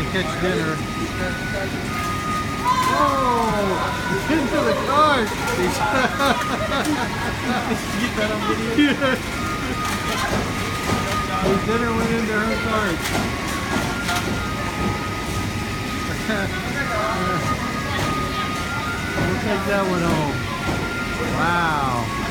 catch dinner. Oh, into the cart. Did you get that on video? His dinner went into her cart. We'll take that one home. Wow.